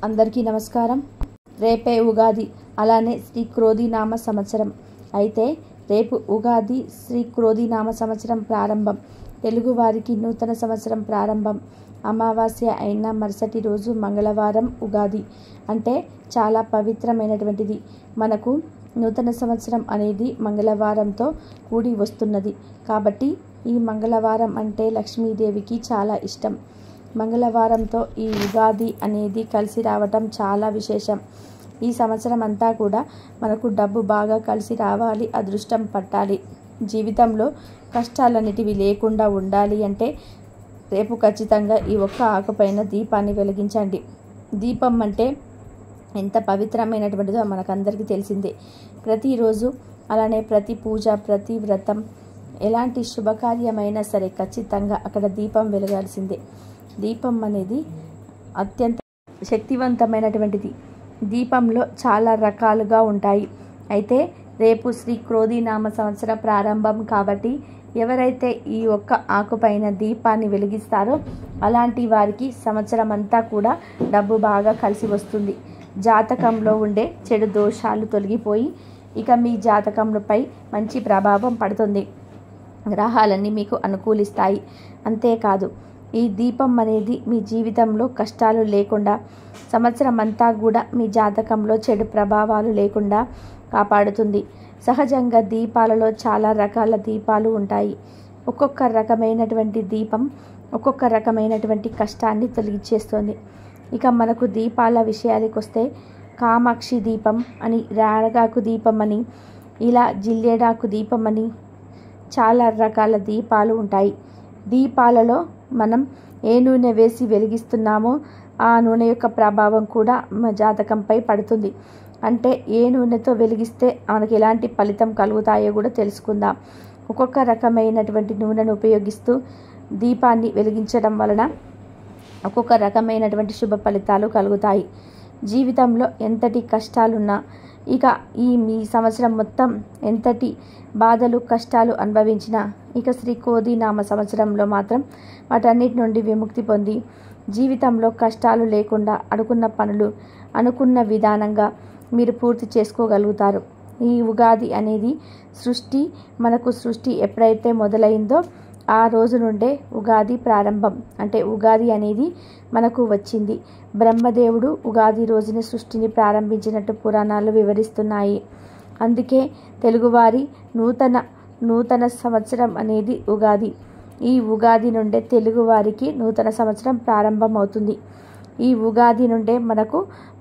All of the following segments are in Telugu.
అందరికీ నమస్కారం. రేపే ఉగాది, అలానే శ్రీ క్రోధినామ సంవత్సరం. అయితే రేపు ఉగాది, శ్రీ క్రోధినామ సంవత్సరం ప్రారంభం. తెలుగువారికి నూతన సంవత్సరం ప్రారంభం. అమావాస్య అయిన మరుసటి రోజు మంగళవారం ఉగాది. అంటే చాలా పవిత్రమైనటువంటిది. మనకు నూతన సంవత్సరం అనేది మంగళవారంతో కూడి వస్తున్నది. కాబట్టి ఈ మంగళవారం అంటే లక్ష్మీదేవికి చాలా ఇష్టం. మంగళవారంతో ఈ ఉగాది అనేది కలిసి రావటం చాలా విశేషం. ఈ సంవత్సరం అంతా కూడా మనకు డబ్బు బాగా కలిసి రావాలి, అదృష్టం పట్టాలి, జీవితంలో కష్టాలన్నిటివి లేకుండా ఉండాలి అంటే రేపు ఖచ్చితంగా ఈ ఒక్క ఆకుపైన దీపాన్ని వెలిగించండి. దీపం అంటే ఎంత పవిత్రమైనటువంటిదో మనకందరికీ తెలిసిందే. ప్రతిరోజు అలానే ప్రతి పూజ, ప్రతి వ్రతం, ఎలాంటి శుభకార్యమైనా సరే ఖచ్చితంగా అక్కడ దీపం వెలగాల్సిందే. దీపం అనేది అత్యంత శక్తివంతమైనటువంటిది. దీపంలో చాలా రకాలుగా ఉంటాయి. అయితే రేపు శ్రీ క్రోధినామ సంవత్సర ప్రారంభం కాబట్టి ఎవరైతే ఈ ఒక్క ఆకుపైన దీపాన్ని వెలిగిస్తారో అలాంటి వారికి సంవత్సరం అంతా కూడా డబ్బు బాగా కలిసి వస్తుంది. జాతకంలో ఉండే చెడు దోషాలు తొలగిపోయి ఇక మీ జాతకంపై మంచి ప్రభావం పడుతుంది. గ్రహాలన్నీ మీకు అనుకూలిస్తాయి. అంతేకాదు, ఈ దీపం అనేది మీ జీవితంలో కష్టాలు లేకుండా, సంవత్సరం అంతా కూడా మీ జాతకంలో చెడు ప్రభావాలు లేకుండా కాపాడుతుంది. సహజంగా దీపాలలో చాలా రకాల దీపాలు ఉంటాయి. ఒక్కొక్క రకమైనటువంటి దీపం ఒక్కొక్క రకమైనటువంటి కష్టాన్ని తొలగించేస్తుంది. ఇక మనకు దీపాల విషయానికి వస్తే కామాక్షి దీపం అని, రాగాకు దీపం అని, ఇలా జిల్లేడాకు దీపం అని చాలా రకాల దీపాలు ఉంటాయి. దీపాలలో మనం ఏ నూనె వేసి వెలిగిస్తున్నామో ఆ నూనె యొక్క ప్రభావం కూడా మన జాతకంపై పడుతుంది. అంటే ఏ నూనెతో వెలిగిస్తే మనకి ఎలాంటి ఫలితం కలుగుతాయో కూడా తెలుసుకుందాం. ఒక్కొక్క రకమైనటువంటి నూనెను ఉపయోగిస్తూ దీపాన్ని వెలిగించడం వలన ఒక్కొక్క రకమైనటువంటి శుభ ఫలితాలు కలుగుతాయి. జీవితంలో ఎంతటి కష్టాలున్నా, ఇక మీ సంవత్సరం మొత్తం ఎంతటి బాధలు కష్టాలు అనుభవించినా ఇక శ్రీ క్రోధినామ సంవత్సరంలో మాత్రం వాటన్నిటి నుండి విముక్తి పొంది జీవితంలో కష్టాలు లేకుండా అనుకున్న పనులు అనుకున్న విధానంగా మీరు పూర్తి చేసుకోగలుగుతారు. ఈ ఉగాది అనేది మనకు సృష్టి ఎప్పుడైతే మొదలైందో ఆ రోజు నుండే ఉగాది ప్రారంభం. అంటే ఉగాది అనేది మనకు వచ్చింది. బ్రహ్మదేవుడు ఉగాది రోజున సృష్టిని ప్రారంభించినట్టు పురాణాలు వివరిస్తున్నాయి. అందుకే తెలుగువారి నూతన సంవత్సరం అనేది ఉగాది. ఈ ఉగాది నుండే తెలుగువారికి నూతన సంవత్సరం ప్రారంభమవుతుంది. ఈ ఉగాది నుండే మనకు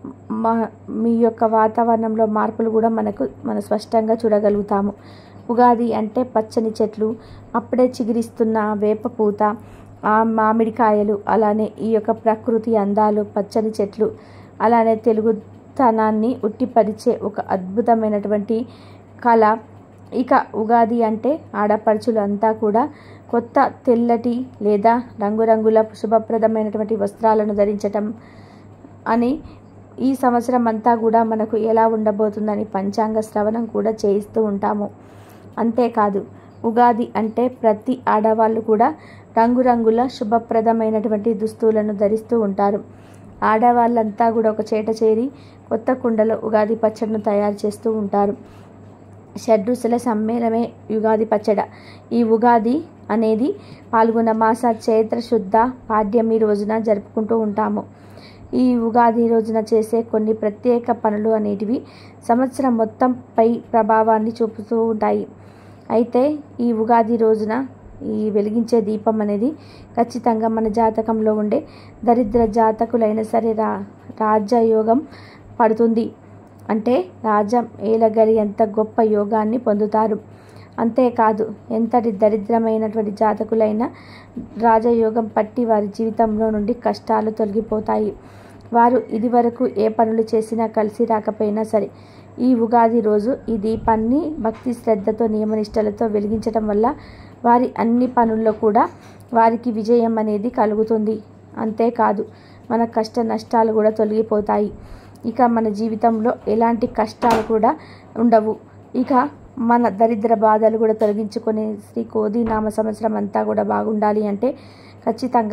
మీ యొక్క వాతావరణంలో మార్పులు కూడా మనం స్పష్టంగా చూడగలుగుతాము. ఉగాది అంటే పచ్చని చెట్లు, అప్పుడే చిగురిస్తున్న వేప పూత, ఆ మామిడికాయలు, అలానే ఈ యొక్క ప్రకృతి అందాలు, పచ్చని చెట్లు, అలానే తెలుగుతనాన్ని ఉట్టిపరిచే ఒక అద్భుతమైనటువంటి కళ. ఇక ఉగాది అంటే ఆడపడుచులు అంతా కూడా కొత్త తెల్లటి లేదా రంగురంగుల శుభప్రదమైనటువంటి వస్త్రాలను ధరించటం అని, ఈ సంవత్సరం అంతా కూడా మనకు ఎలా ఉండబోతుందని పంచాంగ శ్రవణం కూడా చేయిస్తూ ఉంటాము. అంతేకాదు, ఉగాది అంటే ప్రతి ఆడవాళ్ళు కూడా రంగురంగుల శుభప్రదమైనటువంటి దుస్తులను ధరిస్తూ ఉంటారు. ఆడవాళ్ళంతా కూడా ఒక చేట చేరి కొత్త కుండలో ఉగాది పచ్చడిను తయారు చేస్తూ ఉంటారు. షడ్రుచుల సమ్మేళనమే ఉగాది పచ్చడ. ఈ ఉగాది అనేది పాల్గొన మాస చైత్ర శుద్ధ పాడ్యమి రోజున జరుపుకుంటూ ఉంటాము. ఈ ఉగాది రోజున చేసే కొన్ని ప్రత్యేక పనులు అనేటివి సంవత్సరం మొత్తంపై ప్రభావాన్ని చూపుతూ ఉంటాయి. అయితే ఈ ఉగాది రోజున ఈ వెలిగించే దీపం అనేది ఖచ్చితంగా మన జాతకంలో ఉండే దరిద్ర జాతకులైనా సరే రాజయోగం పడుతుంది. అంటే రాజం ఏలగరి ఎంత గొప్ప యోగాన్ని పొందుతారు. అంతేకాదు, ఎంతటి దరిద్రమైనటువంటి జాతకులైనా రాజయోగం పట్టి వారి జీవితంలో నుండి కష్టాలు తొలగిపోతాయి. వారు ఇదివరకు ఏ పనులు చేసినా కలిసి రాకపోయినా సరే ఈ ఉగాది రోజు ఈ దీపాన్ని భక్తి శ్రద్ధతో నియమనిష్టలతో వెలిగించడం వల్ల వారి అన్ని పనుల్లో కూడా వారికి విజయం అనేది కలుగుతుంది. అంతేకాదు, మన కష్ట నష్టాలు కూడా తొలగిపోతాయి. ఇక మన జీవితంలో ఎలాంటి కష్టాలు కూడా ఉండవు. ఇక మన దరిద్ర బాధలు కూడా తొలగించుకునే శ్రీ క్రోధినామ సంవత్సరం అంతా కూడా బాగుండాలి అంటే ఖచ్చితంగా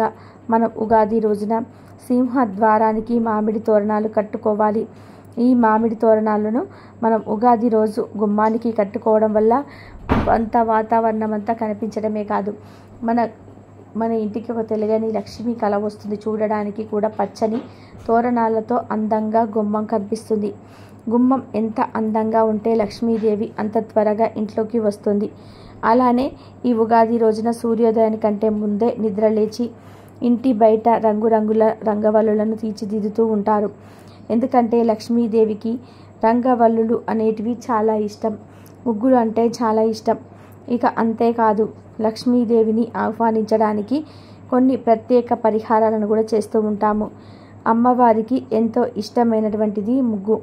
మనం ఉగాది రోజున సింహద్వారానికి మామిడి తోరణాలు కట్టుకోవాలి. ఈ మామిడి తోరణాలను మనం ఉగాది రోజు గుమ్మానికి కట్టుకోవడం వల్ల అంత వాతావరణం అంతా కనిపించడమే కాదు, మన ఇంటికి ఒక తెలియని లక్ష్మి కళ వస్తుంది. చూడడానికి కూడా పచ్చని తోరణాలతో అందంగా గుమ్మం కనిపిస్తుంది. గుమ్మం ఎంత అందంగా ఉంటే లక్ష్మీదేవి అంత త్వరగా ఇంట్లోకి వస్తుంది. అలానే ఈ ఉగాది రోజున సూర్యోదయానికంటే ముందే నిద్రలేచి ఇంటి బయట రంగురంగుల రంగవల్లులను తీర్చిదిద్దుతూ ఉంటారు. ఎందుకంటే లక్ష్మీదేవికి రంగవల్లులు అనేటివి చాలా ఇష్టం, ముగ్గులు అంటే చాలా ఇష్టం. ఇక అంతేకాదు, లక్ష్మీదేవిని ఆహ్వానించడానికి కొన్ని ప్రత్యేక పరిహారాలను కూడా చేస్తూ ఉంటాము. అమ్మవారికి ఎంతో ఇష్టమైనటువంటిది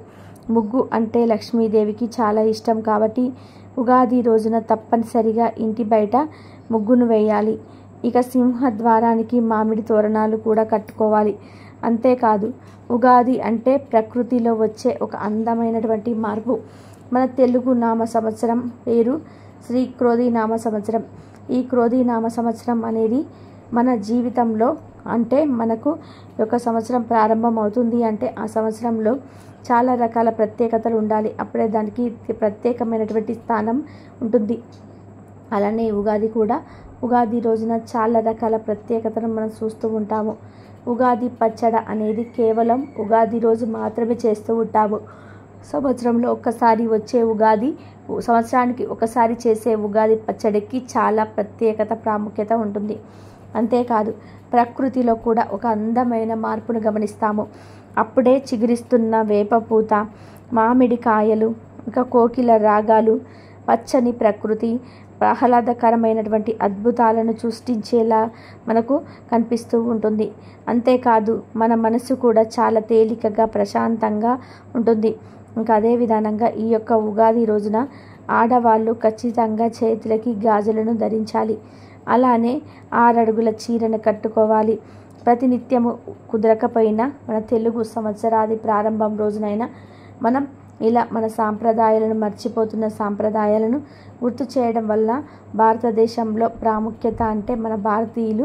ముగ్గు అంటే లక్ష్మీదేవికి చాలా ఇష్టం కాబట్టి ఉగాది రోజున తప్పనిసరిగా ఇంటి బయట ముగ్గును వేయాలి. ఇక సింహద్వారానికి మామిడి తోరణాలు కూడా కట్టుకోవాలి. అంతేకాదు, ఉగాది అంటే ప్రకృతిలో వచ్చే ఒక అందమైనటువంటి మార్పు. మన తెలుగు నామ సంవత్సరం పేరు శ్రీ క్రోధి నామ సంవత్సరం. ఈ క్రోధి నామ సంవత్సరం అనేది మన జీవితంలో అంటే మనకు ఒక సంవత్సరం ప్రారంభం అవుతుంది అంటే ఆ సంవత్సరంలో చాలా రకాల ప్రత్యేకతలు ఉండాలి. అప్పుడే దానికి ప్రత్యేకమైనటువంటి స్థానం ఉంటుంది. అలానే ఉగాది కూడా ఉగాది రోజున చాలా రకాల ప్రత్యేకతను మనం చూస్తూ ఉంటాము. ఉగాది పచ్చడి అనేది కేవలం ఉగాది రోజు మాత్రమే చేస్తూ ఉంటాము. సంవత్సరంలో ఒక్కసారి వచ్చే ఉగాది, సంవత్సరానికి ఒకసారి చేసే ఉగాది పచ్చడికి చాలా ప్రత్యేకత ప్రాముఖ్యత ఉంటుంది. అంతేకాదు, ప్రకృతిలో కూడా ఒక అందమైన మార్పును గమనిస్తాము. అప్పుడే చిగురిస్తున్న వేపపూత, మామిడి కాయలు, ఇంకా కోకిల రాగాలు, పచ్చని ప్రకృతి ఆహ్లాదకరమైనటువంటి అద్భుతాలను సృష్టించేలా మనకు కనిపిస్తూ ఉంటుంది. అంతేకాదు, మన మనసు కూడా చాలా తేలికగా ప్రశాంతంగా ఉంటుంది. ఇంకా అదే విధానంగా ఈ యొక్క ఉగాది రోజున ఆడవాళ్ళు ఖచ్చితంగా చేతులకి గాజులను ధరించాలి. అలానే 6 అడుగుల చీరను కట్టుకోవాలి. ప్రతినిత్యము కుదరకపోయినా మన తెలుగు సంవత్సరాది ప్రారంభం రోజునైనా మనం ఇలా మన సాంప్రదాయాలను మర్చిపోతున్న సాంప్రదాయాలను గుర్తు చేయడం వల్ల భారతదేశంలో ప్రాముఖ్యత అంటే మన భారతీయులు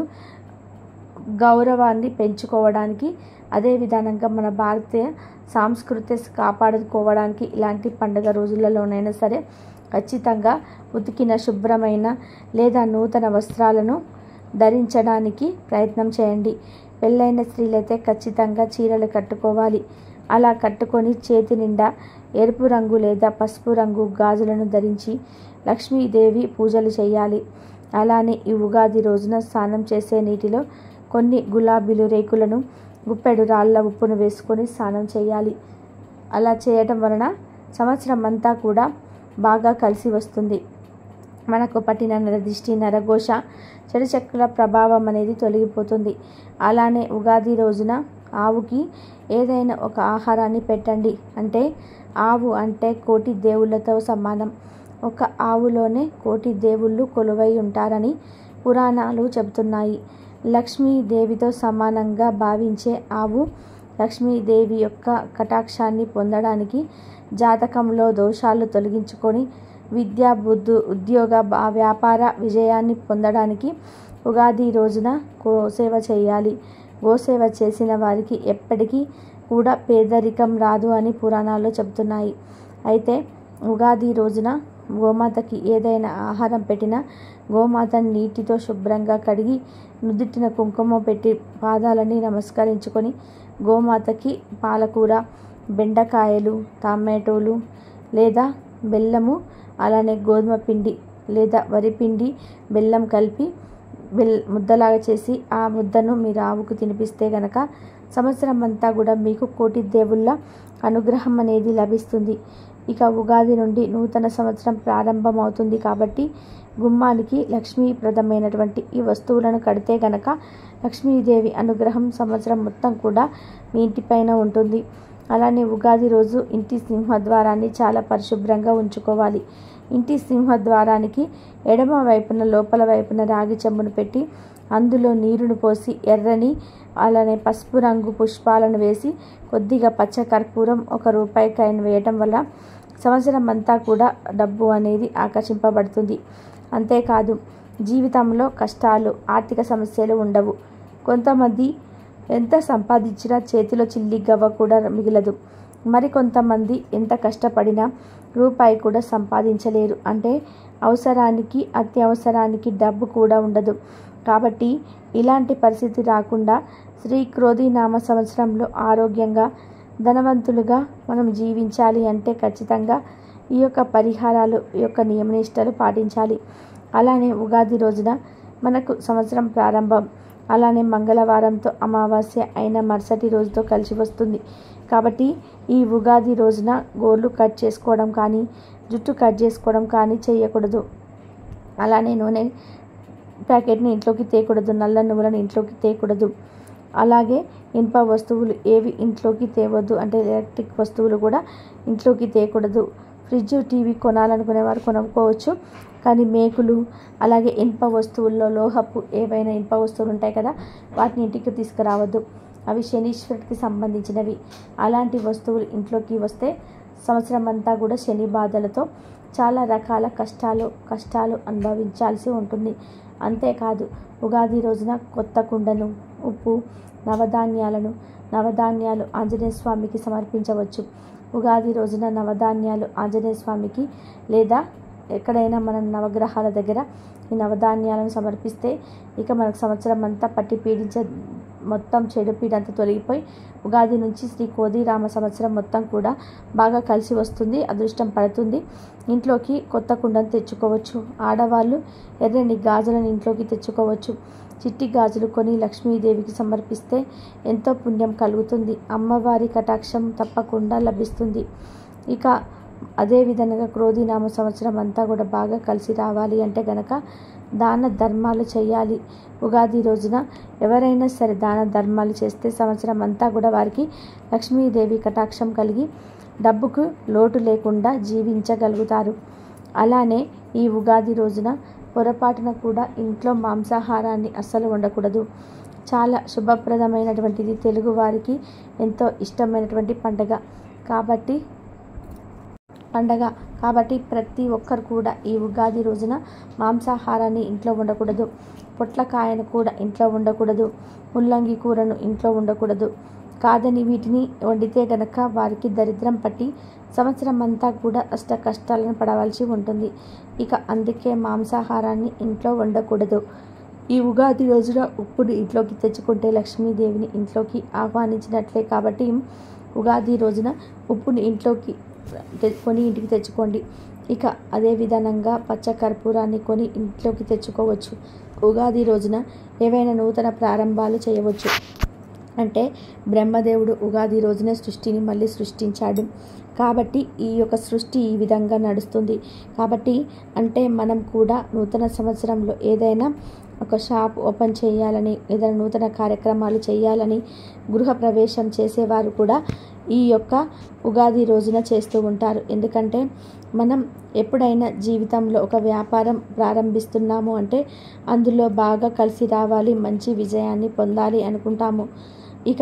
గౌరవాన్ని పెంచుకోవడానికి, అదే విధానంగా మన భారతీయ సంస్కృతి కాపాడుకోవడానికి ఇలాంటి పండుగ రోజులలోనైనా సరే ఖచ్చితంగా ఉతికిన శుభ్రమైన లేదా నూతన వస్త్రాలను ధరించడానికి ప్రయత్నం చేయండి. పెళ్ళైన స్త్రీలైతే ఖచ్చితంగా చీరలు కట్టుకోవాలి. అలా కట్టుకొని చేతి నిండా ఎరుపు రంగు లేదా పసుపు రంగు గాజులను ధరించి లక్ష్మీదేవి పూజలు చేయాలి. అలానే ఈ ఉగాది రోజున స్నానం చేసే నీటిలో కొన్ని గులాబీలు రేకులను, గుప్పెడు రాళ్ళ ఉప్పును వేసుకొని స్నానం చేయాలి. అలా చేయడం వలన సంవత్సరం అంతా కూడా బాగా కలిసి వస్తుంది. మనకు పట్టిన నరదిష్టి, నరఘోష, చెడు శక్తుల ప్రభావం అనేది తొలగిపోతుంది. అలానే ఉగాది రోజున ఆవుకి ఏదైనా ఒక ఆహారాన్ని పెట్టండి. అంటే ఆవు అంటే కోటి దేవుళ్ళతో సమానం. ఒక ఆవులోనే కోటి దేవుళ్ళు కొలువై ఉంటారని పురాణాలు చెబుతున్నాయి. లక్ష్మీదేవితో సమానంగా భావించే ఆవు లక్ష్మీదేవి యొక్క కటాక్షాన్ని పొందడానికి, జాతకంలో దోషాలు తొలగించుకొని విద్య, ఉద్యోగ, వ్యాపార విజయాన్ని పొందడానికి ఉగాది రోజున గోసేవ చేయాలి. గోసేవ చేసిన వారికి ఎప్పటికీ కూడా పేదరికం రాదు అని పురాణాల్లో చెబుతున్నాయి. అయితే ఉగాది రోజున గోమాతకి ఏదైనా ఆహారం పెట్టినా గోమాతని నీటితో శుభ్రంగా కడిగి నుదుటిన కుంకుమ పెట్టి పాదాలని నమస్కరించుకొని గోమాతకి పాలకూర, బెండకాయలు, టమాటోలు లేదా బెల్లము, అలానే గోధుమ పిండి లేదా వరిపిండి, బెల్లం కలిపి ముద్దలాగా చేసి ఆ ముద్దను మీరు ఆవుకు తినిపిస్తే గనక సంవత్సరం అంతా కూడా మీకు కోటి దేవుళ్ళ అనుగ్రహం అనేది లభిస్తుంది. ఇక ఉగాది నుండి నూతన సంవత్సరం ప్రారంభం అవుతుంది కాబట్టి గుమ్మానికి లక్ష్మీప్రదమైనటువంటి ఈ వస్తువులను కడితే గనక లక్ష్మీదేవి అనుగ్రహం సంవత్సరం మొత్తం కూడా మీ ఇంటిపైన ఉంటుంది. అలానే ఉగాది రోజు ఇంటి సింహద్వారాన్ని చాలా పరిశుభ్రంగా ఉంచుకోవాలి. ఇంటి సింహద్వారానికి ఎడమ వైపున లోపల వైపున రాగి చెంబును పెట్టి అందులో నీరును పోసి ఎర్రని అలానే పసుపు రంగు పుష్పాలను వేసి కొద్దిగా పచ్చ కర్పూరం, 1 రూపాయి కాయిన్ వేయటం వల్ల సంవత్సరం అంతా కూడా డబ్బు అనేది ఆకర్షింపబడుతుంది. అంతేకాదు, జీవితంలో కష్టాలు, ఆర్థిక సమస్యలు ఉండవు. కొంతమంది ఎంత సంపాదించినా చేతిలో చిల్లి గవ్వ కూడా మిగలదు. మరికొంతమంది ఎంత కష్టపడినా రూపాయి కూడా సంపాదించలేరు. అంటే అవసరానికి అత్యవసరానికి డబ్బు కూడా ఉండదు. కాబట్టి ఇలాంటి పరిస్థితి రాకుండా శ్రీ క్రోధినామ సంవత్సరంలో ఆరోగ్యంగా ధనవంతులుగా మనం జీవించాలి అంటే ఖచ్చితంగా ఈ యొక్క పరిహారాలు, ఈ యొక్క నియమనిష్టలు పాటించాలి. అలానే ఉగాది రోజున మనకు సంవత్సరం ప్రారంభం, అలానే మంగళవారంతో అమావాస్య అయిన మరుసటి రోజుతో కలిసి వస్తుంది. కాబట్టి ఈ ఉగాది రోజున గోర్లు కట్ చేసుకోవడం కానీ, జుట్టు కట్ చేసుకోవడం కానీ చేయకూడదు. అలానే నూనె ప్యాకెట్ని ఇంట్లోకి తేకూడదు, నల్ల నువ్వులను ఇంట్లోకి తేకూడదు. అలాగే ఇనుప వస్తువులు ఏవి ఇంట్లోకి తేవద్దు, అంటే ఎలక్ట్రిక్ వస్తువులు కూడా ఇంట్లోకి తేకూడదు. ఫ్రిడ్జ్, టీవీ కొనాలనుకునే వారు కొనుక్కోవచ్చు, కానీ మేకులు, అలాగే ఇనుప వస్తువుల్లో లోహపు ఏవైనా ఇనుప వస్తువులు ఉంటాయి కదా, వాటిని ఇంటికి తీసుకురావద్దు. అవి శనీశ్వరుడికి సంబంధించినవి. అలాంటి వస్తువులు ఇంట్లోకి వస్తే సంవత్సరం అంతా కూడా శని బాధలతో చాలా రకాల కష్టాలు అనుభవించాల్సి ఉంటుంది. అంతేకాదు ఉగాది రోజున కొత్త కుండను, ఉప్పు, నవధాన్యాలు ఆంజనేయ స్వామికి సమర్పించవచ్చు. ఉగాది రోజున నవధాన్యాలు ఆంజనేయ స్వామికి లేదా ఎక్కడైనా మన నవగ్రహాల దగ్గర ఈ నవధాన్యాలను సమర్పిస్తే ఇక మనకు సంవత్సరం అంతా పట్టి పీడించే మొత్తం చెడు పీడంతా తొలగిపోయి ఉగాది నుంచి శ్రీ క్రోధినామ సంవత్సరం మొత్తం కూడా బాగా కలిసి వస్తుంది, అదృష్టం పడుతుంది. ఇంట్లోకి కొత్త కుండను తెచ్చుకోవచ్చు. ఆడవాళ్ళు ఎర్రని గాజులను ఇంట్లోకి తెచ్చుకోవచ్చు. చిట్టి గాజులు కొని లక్ష్మీదేవికి సమర్పిస్తే ఎంతో పుణ్యం కలుగుతుంది, అమ్మవారి కటాక్షం తప్పకుండా లభిస్తుంది. ఇక అదేవిధంగా క్రోధినామ సంవత్సరం అంతా కూడా బాగా కలిసి రావాలి అంటే గనక దాన ధర్మాలు చేయాలి. ఉగాది రోజున ఎవరైనా సరే దాన ధర్మాలు చేస్తే సంవత్సరం అంతా కూడా వారికి లక్ష్మీదేవి కటాక్షం కలిగి డబ్బుకు లోటు లేకుండా జీవించగలుగుతారు. అలానే ఈ ఉగాది రోజున పొరపాటున కూడా ఇంట్లో మాంసాహారాన్ని అస్సలు ఉండకూడదు. చాలా శుభప్రదమైనటువంటిది, తెలుగు వారికి ఎంతో ఇష్టమైనటువంటి పండగ కాబట్టి ప్రతి ఒక్కరు కూడా ఈ ఉగాది రోజున మాంసాహారాన్ని ఇంట్లో ఉండకూడదు. పొట్లకాయను కూడా ఇంట్లో ఉండకూడదు. ముల్లంగి కూరను ఇంట్లో ఉండకూడదు. కాదని వీటిని వండితే గనక వారికి దరిద్రం పట్టి సంవత్సరం అంతా కూడా అష్ట కష్టాలను పడవలసి ఉంటుంది. ఇక అందుకే మాంసాహారాన్ని ఇంట్లో వండకూడదు. ఈ ఉగాది రోజున ఉప్పుని ఇంట్లోకి తెచ్చుకుంటే లక్ష్మీదేవిని ఇంట్లోకి ఆహ్వానించినట్లే. కాబట్టి ఉగాది రోజున ఉప్పుని ఇంట్లోకి కొని ఇంటికి తెచ్చుకోండి. ఇక అదే విధానంగా పచ్చ కర్పూరాన్ని కొని ఇంట్లోకి తెచ్చుకోవచ్చు. ఉగాది రోజున ఏవైనా నూతన ప్రారంభాలు చేయవచ్చు. అంటే బ్రహ్మదేవుడు ఉగాది రోజునే సృష్టిని మళ్ళీ సృష్టించాడు. కాబట్టి ఈ యొక్క సృష్టి ఈ విధంగా నడుస్తుంది. కాబట్టి అంటే మనం కూడా నూతన సంవత్సరంలో ఏదైనా ఒక షాప్ ఓపెన్ చేయాలని, ఏదైనా నూతన కార్యక్రమాలు చేయాలని, గృహప్రవేశం చేసేవారు కూడా ఈ యొక్క ఉగాది రోజున చేస్తూ ఉంటారు. ఎందుకంటే మనం ఎప్పుడైనా జీవితంలో ఒక వ్యాపారం ప్రారంభిస్తున్నాము అంటే అందులో బాగా కలిసి రావాలి, మంచి విజయాన్ని పొందాలి అనుకుంటాము. ఇక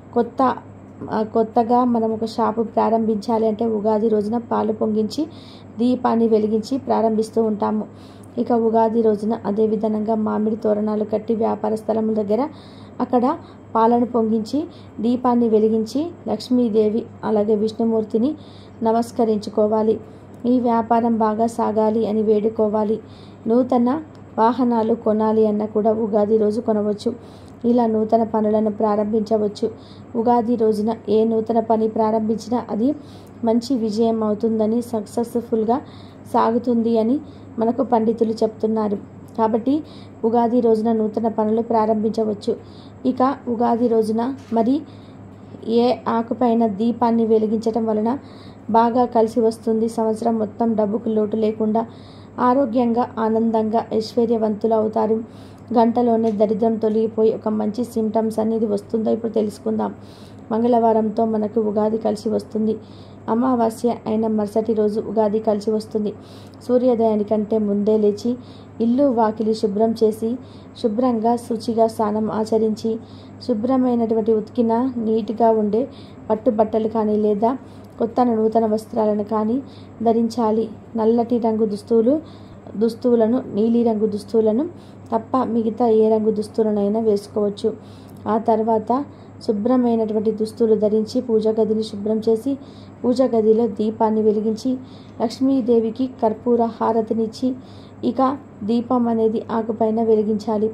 కొత్తగా మనం ఒక షాపు ప్రారంభించాలి అంటే ఉగాది రోజున పాలు పొంగించి దీపాన్ని వెలిగించి ప్రారంభిస్తూ ఉంటాము. ఇక ఉగాది రోజున అదేవిధంగా మామిడి తోరణాలు కట్టి వ్యాపార స్థలముల దగ్గర అక్కడ పాలను పొంగించి దీపాన్ని వెలిగించి లక్ష్మీదేవి అలాగే విష్ణుమూర్తిని నమస్కరించుకోవాలి. ఈ వ్యాపారం బాగా సాగాలి అని వేడుకోవాలి. నూతన వాహనాలు కొనాలి అన్న కూడా ఉగాది రోజు కొనవచ్చు. ఇలా నూతన పనులను ప్రారంభించవచ్చు. ఉగాది రోజున ఏ నూతన పని ప్రారంభించినా అది మంచి విజయం అవుతుందని, సక్సెస్ఫుల్గా సాగుతుంది అని మనకు పండితులు చెప్తున్నారు. కాబట్టి ఉగాది రోజున నూతన పనులు ప్రారంభించవచ్చు. ఇక ఉగాది రోజున మరి ఏ ఆకుపైన దీపాన్ని వెలిగించటం వలన బాగా కలిసి వస్తుంది, సంవత్సరం మొత్తం డబ్బుకు లోటు లేకుండా ఆరోగ్యంగా ఆనందంగా ఐశ్వర్యవంతులు అవుతారు. గంటలోనే దరిద్రం తొలగిపోయి ఒక మంచి సిమ్టమ్స్ అనేది వస్తుందో ఇప్పుడు తెలుసుకుందాం. మంగళవారంతో మనకు ఉగాది కలిసి వస్తుంది. అమావాస్య అయిన మరుసటి రోజు ఉగాది కలిసి వస్తుంది. సూర్యోదయానికంటే ముందే లేచి ఇల్లు వాకిలి శుభ్రం చేసి శుభ్రంగా శుచిగా స్నానం ఆచరించి శుభ్రమైనటువంటి ఉతికిన నీట్గా ఉండే పట్టుబట్టలు కానీ లేదా కొత్త నూతన వస్త్రాలను కానీ ధరించాలి. నల్లటి రంగు దుస్తువులను, నీలిరంగు దుస్తువులను తప్ప మిగతా ఏ రంగు దుస్తులనైనా వేసుకోవచ్చు. ఆ తర్వాత శుభ్రమైనటువంటి దుస్తులు ధరించి పూజా గదిని శుభ్రం చేసి పూజా గదిలో దీపాన్ని వెలిగించి లక్ష్మీదేవికి కర్పూర హారతినిచ్చి ఇక దీపం అనేది ఆకుపైన వెలిగించాలి.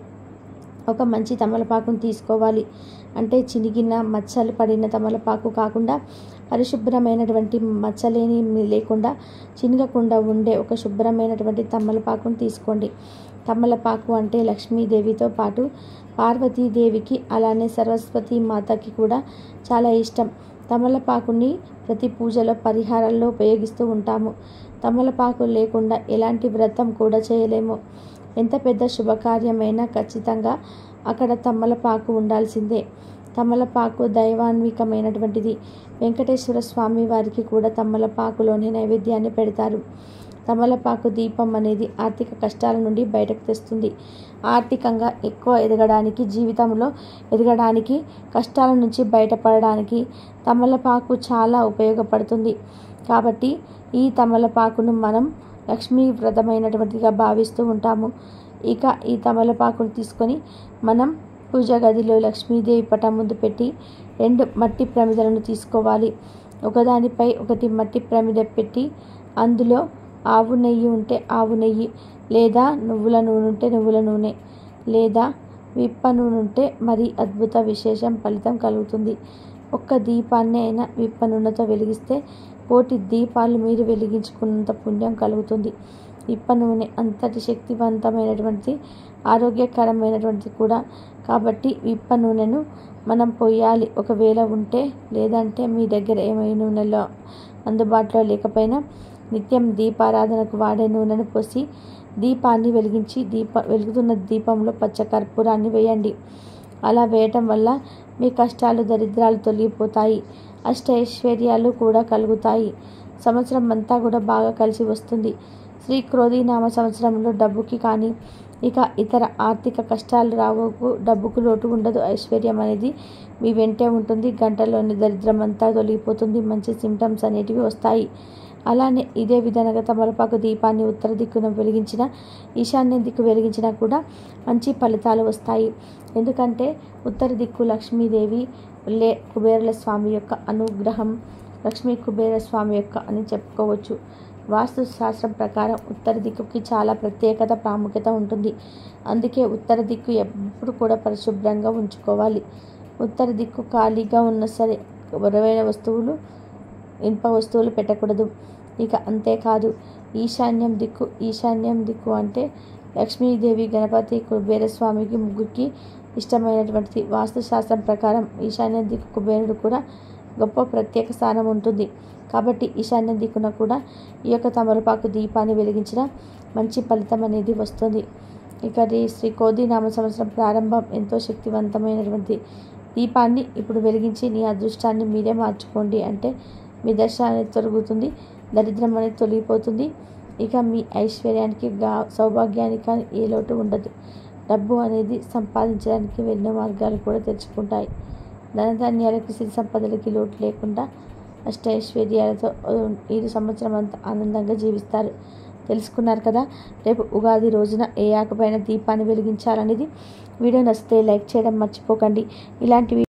ఒక మంచి తమలపాకును తీసుకోవాలి. అంటే చినిగిన మచ్చలు పడిన తమలపాకు కాకుండా పరిశుభ్రమైనటువంటి మచ్చలేని లేకుండా చినగకుండా ఉండే ఒక శుభ్రమైనటువంటి తమలపాకును తీసుకోండి. తమలపాకు అంటే లక్ష్మీదేవితో పాటు పార్వతీదేవికి అలానే సరస్వతి మాతకి కూడా చాలా ఇష్టం. తమలపాకుని ప్రతి పూజలో పరిహారాల్లో ఉపయోగిస్తూ ఉంటాము. తమలపాకు లేకుండా ఎలాంటి వ్రతం కూడా చేయలేము. ఎంత పెద్ద శుభకార్యమైనా ఖచ్చితంగా అక్కడ తమలపాకు ఉండాల్సిందే. తమలపాకు దైవాన్వికమైనటువంటిది. వెంకటేశ్వర స్వామి వారికి కూడా తమలపాకులోనే నైవేద్యాన్ని పెడతారు. తమలపాకు దీపం అనేది ఆర్థిక కష్టాల నుండి బయటకు తెస్తుంది. ఆర్థికంగా ఎక్కువ ఎదగడానికి, జీవితంలో ఎదగడానికి, కష్టాల నుంచి బయటపడడానికి తమలపాకు చాలా ఉపయోగపడుతుంది. కాబట్టి ఈ తమలపాకును మనం లక్ష్మీ వ్రతమైనటువంటిగా భావిస్తూ ఉంటాము. ఇక ఈ తమలపాకును తీసుకొని మనం పూజా గదిలో లక్ష్మీదేవి పటం ముందు పెట్టి 2 మట్టి ప్రమిదలను తీసుకోవాలి. ఒకదానిపై ఒకటి మట్టి ప్రమిద పెట్టి అందులో ఆవు నెయ్యి ఉంటే ఆవు నెయ్యి, లేదా నువ్వుల నూనె ఉంటే నువ్వుల నూనె, లేదా విప్ప నూనె ఉంటే మరి అద్భుత విశేషం ఫలితం కలుగుతుంది. ఒక్క దీపాన్ని అయినా విప్ప నూనెతో వెలిగిస్తే కోటి దీపాలు మీరు వెలిగించుకున్నంత పుణ్యం కలుగుతుంది. విప్ప నూనె అంతటి శక్తివంతమైనటువంటి ఆరోగ్యకరమైనటువంటిది కూడా. కాబట్టి విప్ప నూనెను మనం పోయాలి. ఒకవేళ ఉంటే, లేదంటే మీ దగ్గర ఏమైనా నూనెలో అందుబాటులో లేకపోయినా నిత్యం దీపారాధనకు వాడే నూనెను పోసి దీపాన్ని వెలిగించి వెలుగుతున్న దీపంలో పచ్చ కర్పూరాన్ని వేయండి. అలా వేయటం వల్ల మీ కష్టాలు, దరిద్రాలు తొలగిపోతాయి. అష్టైశ్వర్యాలు కూడా కలుగుతాయి. సంవత్సరం అంతా కూడా బాగా కలిసి వస్తుంది. శ్రీ క్రోధీనామ సంవత్సరంలో డబ్బుకి కానీ ఇక ఇతర ఆర్థిక కష్టాలు రావు. డబ్బుకు లోటు ఉండదు. ఐశ్వర్యం అనేది మీ వెంటే ఉంటుంది. గంటలోని దరిద్రం అంతా తొలగిపోతుంది. మంచి సిమ్టమ్స్ అనేటివి వస్తాయి. అలానే ఇదే విధంగా తమలపాకు దీపాన్ని ఉత్తర దిక్కున వెలిగించిన, ఈశాన్య దిక్కు వెలిగించినా కూడా మంచి ఫలితాలు వస్తాయి. ఎందుకంటే ఉత్తర దిక్కు లక్ష్మీదేవి కుబేరుల స్వామి యొక్క అనుగ్రహం, లక్ష్మీ కుబేర స్వామి యొక్క అని చెప్పుకోవచ్చు. వాస్తు శాస్త్రం ప్రకారం ఉత్తర దిక్కుకి చాలా ప్రత్యేకత, ప్రాముఖ్యత ఉంటుంది. అందుకే ఉత్తర దిక్కు ఎప్పుడు కూడా పరిశుభ్రంగా ఉంచుకోవాలి. ఉత్తర దిక్కు ఖాళీగా ఉన్నా సరే బరువైన వస్తువులు, ఇనుప వస్తువులు పెట్టకూడదు. ఇక అంతేకాదు ఈశాన్యం దిక్కు అంటే లక్ష్మీదేవి, గణపతి, కుబేరస్వామికి ముగ్గురికి ఇష్టమైనటువంటిది. వాస్తుశాస్త్రం ప్రకారం ఈశాన్య దిక్కు కుబేరుడు కూడా గొప్ప ప్రత్యేక స్థానం ఉంటుంది. కాబట్టి ఈశాన్య దిక్కున కూడా ఈ యొక్క తమలపాకు దీపాన్ని వెలిగించిన మంచి ఫలితం అనేది వస్తుంది. ఇక శ్రీ క్రోధీనామ సంవత్సరం ప్రారంభం ఎంతో శక్తివంతమైనటువంటి దీపాన్ని ఇప్పుడు వెలిగించి నీ అదృష్టాన్ని మీరే మార్చుకోండి. అంటే మీ దశ అనేది తొలగుతుంది, దరిద్రం అనేది తొలగిపోతుంది. ఇక మీ ఐశ్వర్యానికి, సౌభాగ్యానికి కానీ ఏ లోటు ఉండదు. డబ్బు అనేది సంపాదించడానికి ఎన్నో మార్గాలు కూడా తెరుచుకుంటాయి. ధనధాన్యాలకి, సిరి సంపదలకి లోటు లేకుండా అష్టైశ్వర్యాలతో ఈ సంవత్సరం అంతా ఆనందంగా జీవిస్తారు. తెలుసుకున్నారు కదా. రేపు ఉగాది రోజున ఏ ఆకుపైన దీపాన్ని వెలిగించాలనేది. వీడియో నచ్చితే లైక్ చేయడం మర్చిపోకండి. ఇలాంటివి